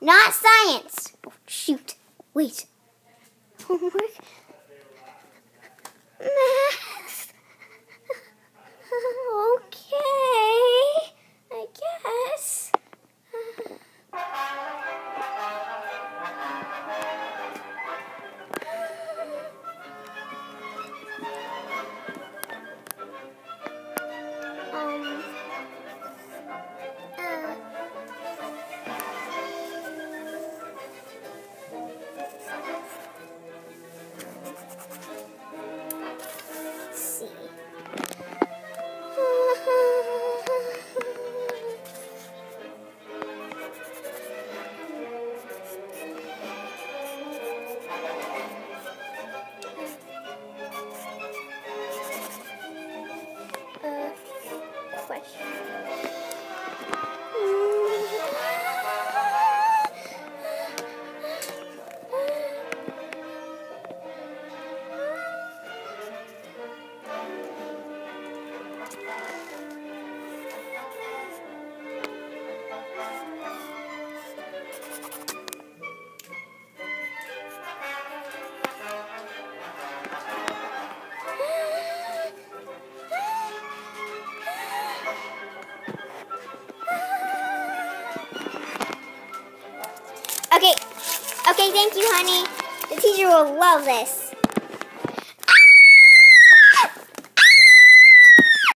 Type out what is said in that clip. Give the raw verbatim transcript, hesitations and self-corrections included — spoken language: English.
not science. Oh, shoot. Wait. Homework? Math? Okay, I guess. Um... Okay, okay, thank you, honey. The teacher will love this.